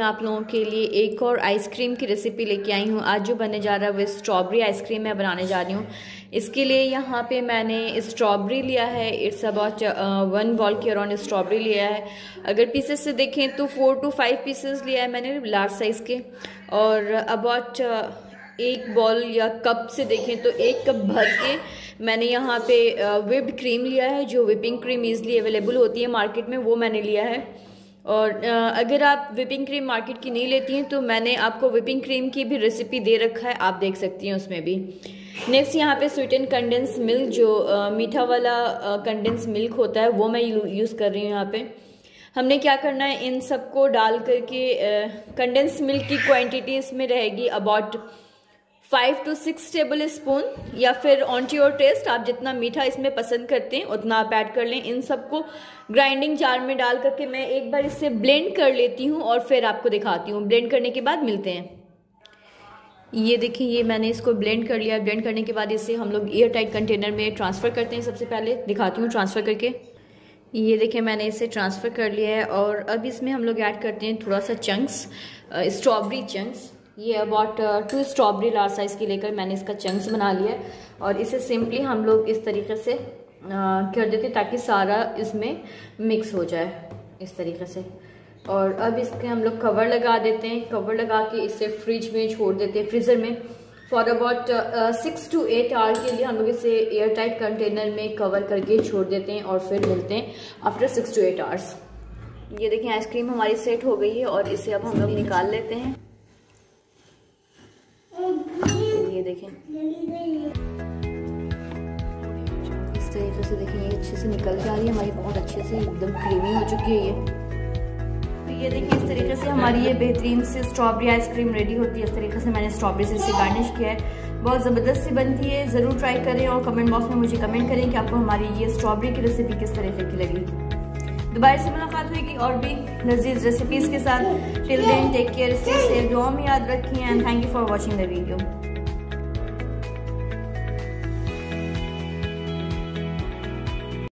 आप लोगों के लिए एक और आइसक्रीम की रेसिपी लेके आई हूँ। आज जो बनने जा रहा है वो स्ट्रॉबेरी आइसक्रीम मैं बनाने जा रही हूँ। इसके लिए यहाँ पे मैंने स्ट्रॉबेरी लिया है। इट्स अबाउट 1 बॉल के अराउंड स्ट्रॉबेरी लिया है। अगर पीसेस से देखें तो 4 to 5 पीसेस लिया है मैंने लार्ज साइज़ के। और अबाउट 1 बॉल या कप से देखें तो 1 कप भर के मैंने यहाँ पे व्हिप्ड क्रीम लिया है। जो व्हिपिंग क्रीम ईज़िली अवेलेबल होती है मार्केट में, वो मैंने लिया है। और अगर आप व्हिपिंग क्रीम मार्केट की नहीं लेती हैं तो मैंने आपको व्हिपिंग क्रीम की भी रेसिपी दे रखा है, आप देख सकती हैं उसमें भी। नेक्स्ट यहाँ पे स्वीट एंड कंडेंस मिल्क, जो मीठा वाला कंडेंस मिल्क होता है, वो मैं यूज़ कर रही हूँ यहाँ पे। हमने क्या करना है, इन सबको डाल करके कंडेंस मिल्क की क्वांटिटी इसमें रहेगी अबाउट 5 to 6 टेबल स्पून, या फिर ऑन टू योर टेस्ट, आप जितना मीठा इसमें पसंद करते हैं उतना आप ऐड कर लें। इन सबको ग्राइंडिंग जार में डाल करके मैं एक बार इससे ब्लेंड कर लेती हूँ और फिर आपको दिखाती हूँ। ब्लेंड करने के बाद मिलते हैं। ये देखिए, ये मैंने इसको ब्लेंड कर लिया। ब्लेंड करने के बाद इसे हम लोग एयर टाइट कंटेनर में ट्रांसफ़र करते हैं। सबसे पहले दिखाती हूँ ट्रांसफ़र करके। ये देखिए, मैंने इसे ट्रांसफ़र कर लिया है। और अब इसमें हम लोग ऐड करते हैं थोड़ा सा चंक्स, स्ट्रॉबेरी चंक्स। ये अबाउट 2 स्ट्रॉबेरी लार्ज साइज़ की लेकर मैंने इसका चंक्स बना लिया है। और इसे सिंपली हम लोग इस तरीके से कर देते हैं ताकि सारा इसमें मिक्स हो जाए इस तरीके से। और अब इसके हम लोग कवर लगा देते हैं। कवर लगा के इसे फ्रिज में छोड़ देते हैं, फ्रीज़र में फॉर अबाउट 6 to 8 आवर के लिए हम लोग इसे एयर टाइट कंटेनर में कवर करके छोड़ देते हैं। और फिर मिलते हैं आफ्टर 6 to 8 आवर्स। ये देखें, आइसक्रीम हमारी सेट हो गई है और इसे अब हम लोग निकाल लेते हैं। ये देखें, इस तरीके से देखें, ये अच्छे से निकल जा रही है हमारी, बहुत अच्छे से एकदम क्रीमी हो चुकी है ये। तो ये देखिए, इस तरीके से हमारी ये बेहतरीन से स्ट्रॉबेरी आइसक्रीम रेडी होती है। इस तरीके से मैंने स्ट्रॉबेरी से इसे गार्निश किया है। बहुत ज़बरदस्त सी बनती है, ज़रूर ट्राई करें और कमेंट बॉक्स में मुझे कमेंट करें कि आपको हमारी ये स्ट्रॉबेरी की रेसिपी किस तरीके की लगी। दोबारा से मुलाकात होगी और भी लजीज रेसिपीज़ के साथ। Till then take care, stay safe, दुआ में याद रखें and thank you for watching the video.